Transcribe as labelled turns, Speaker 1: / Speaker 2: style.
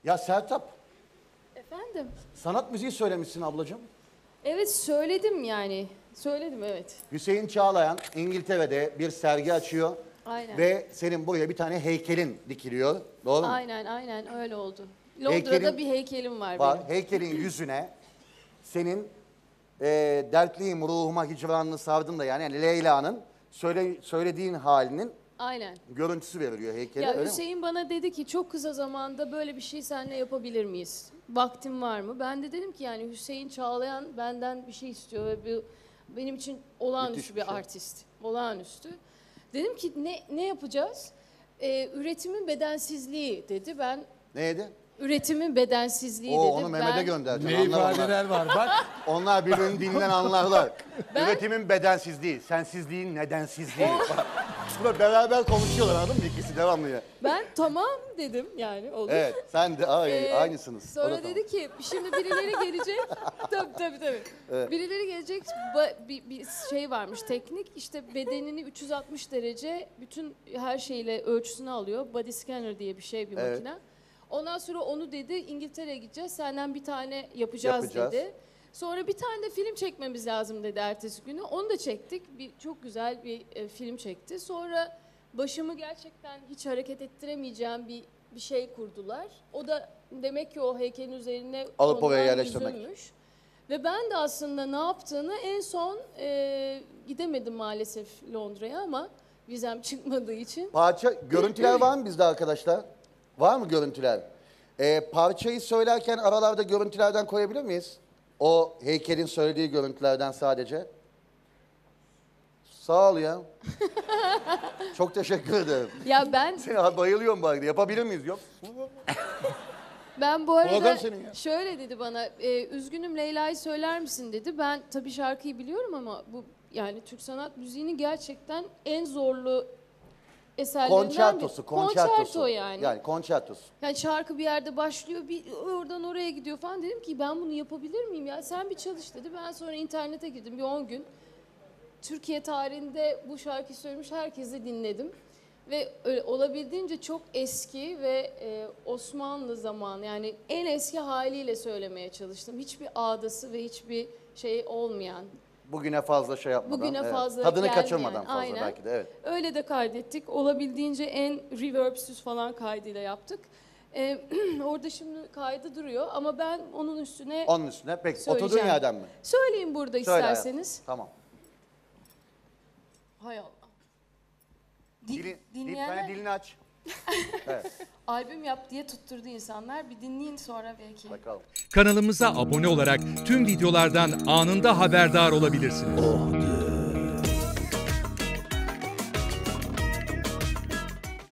Speaker 1: Ya Sertab,
Speaker 2: Efendim?
Speaker 1: sanat müziği söylemişsin ablacığım.
Speaker 2: Evet söyledim yani. Söyledim evet.
Speaker 1: Hüseyin Çağlayan İngiltere'de bir sergi açıyor.
Speaker 2: Aynen.
Speaker 1: Ve senin buraya bir tane heykelin dikiliyor. Doğru mu?
Speaker 2: Aynen öyle oldu. Londra'da
Speaker 1: Heykelin
Speaker 2: bir heykelim var
Speaker 1: var.
Speaker 2: benim.
Speaker 1: Heykelin yüzüne senin dertliyim ruhuma hicranını sardım da yani Leyla'nın söylediğin halinin
Speaker 2: Aynen.
Speaker 1: görüntüsü veriliyor heykele.
Speaker 2: Ya
Speaker 1: öyle mi?
Speaker 2: Hüseyin bana dedi ki çok kısa zamanda böyle bir şey seninle yapabilir miyiz? Vaktin var mı? Ben de dedim ki yani Hüseyin Çağlayan benden bir şey istiyor ve benim için olağanüstü
Speaker 1: Müthiş bir
Speaker 2: bir
Speaker 1: şey.
Speaker 2: artist. Olağanüstü. Dedim ki ne yapacağız? Üretimin bedensizliği dedi. Ben
Speaker 1: Neydi?
Speaker 2: üretimin bedensizliği
Speaker 1: O
Speaker 2: dedi.
Speaker 1: onu Mehmet'e
Speaker 2: Ben
Speaker 1: göndereceğim.
Speaker 3: Ne
Speaker 1: Anlar onlar.
Speaker 3: ifadeler var bak.
Speaker 1: Onlar birbirini dinleyen anlarlar.
Speaker 2: Ben-
Speaker 1: Üretimin bedensizliği, sensizliğin nedensizliği. Burada beraber konuşuyorlar anladın mı ikisi devamlı ya.
Speaker 2: Ben tamam dedim yani olur.
Speaker 1: Evet sen de aynısınız. O da
Speaker 2: Sonra
Speaker 1: tamam.
Speaker 2: dedi ki şimdi birileri gelecek. tabii.
Speaker 1: Evet.
Speaker 2: Birileri gelecek. Bir şey varmış teknik. İşte bedenini 360 derece bütün her şeyle ölçüsünü alıyor. Body scanner diye bir şey bir
Speaker 1: Evet.
Speaker 2: makine. Ondan sonra onu dedi İngiltere'ye gideceğiz. Senden bir tane yapacağız dedi. Sonra bir tane de film çekmemiz lazım dedi ertesi günü. Onu da çektik. Çok güzel bir film çekti. Sonra başımı gerçekten hiç hareket ettiremeyeceğim bir şey kurdular. O da demek ki o heykelin üzerine
Speaker 1: Alıp oraya
Speaker 2: konulan
Speaker 1: yerleştirmek.
Speaker 2: yüzüymüş. Ve ben de aslında ne yaptığını en son gidemedim maalesef Londra'ya ama vizem çıkmadığı için.
Speaker 1: Görüntüler var mı bizde arkadaşlar? Var mı görüntüler? Parçayı söylerken aralarda görüntülerden koyabilir miyiz? O heykelin söylediği görüntülerden sadece. Sağ ol ya. Çok teşekkür ederim.
Speaker 2: Ya ben
Speaker 1: Seni bayılıyorum bu arada. Yapabilir miyiz? Yok.
Speaker 2: bu arada
Speaker 1: Program senin ya.
Speaker 2: şöyle dedi bana, üzgünüm Leyla'yı söyler misin dedi. Ben tabii şarkıyı biliyorum ama bu yani Türk sanat müziğinin gerçekten en zorlu eserlerinden biri. Konçerto yani.
Speaker 1: Yani konçertosu.
Speaker 2: Yani şarkı bir yerde başlıyor, bir oradan oraya gidiyor falan. Dedim ki ben bunu yapabilir miyim ya? Sen bir çalış dedi. Ben sonra internete girdim bir 10 gün. Türkiye tarihinde bu şarkıyı söylemiş herkesi dinledim. Ve olabildiğince çok eski ve Osmanlı zamanı yani en eski haliyle söylemeye çalıştım. Hiçbir ağdası ve hiçbir şey olmayan.
Speaker 1: Bugüne fazla şey yapmadan.
Speaker 2: Bugüne
Speaker 1: evet.
Speaker 2: fazla
Speaker 1: Tadını
Speaker 2: gelmeyen,
Speaker 1: kaçırmadan fazla
Speaker 2: aynen.
Speaker 1: belki de evet.
Speaker 2: Öyle de kaydettik. Olabildiğince en reverbsüz falan kaydıyla yaptık. Orada şimdi kaydı duruyor ama ben onun üstüne
Speaker 1: Onun üstüne peki
Speaker 2: söyleyeceğim.
Speaker 1: oturduğun yerden mi?
Speaker 2: Söyleyeyim burada
Speaker 1: Söyle
Speaker 2: isterseniz.
Speaker 1: hayatım. Tamam.
Speaker 2: Hay Allah.
Speaker 1: Dinleyenler... dilini aç. Evet
Speaker 2: Albüm yap diye tutturdu insanlar. Bir dinleyin sonra belki.
Speaker 1: bakalım.
Speaker 4: Kanalımıza abone olarak tüm videolardan anında haberdar olabilirsiniz.